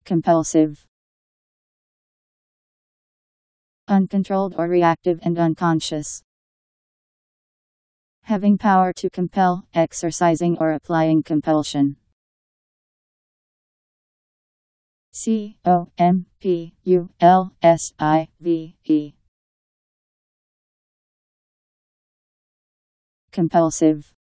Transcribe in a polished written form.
Compulsive. Uncontrolled or reactive and unconscious. Having power to compel, exercising or applying compulsion. Compulsive. Compulsive.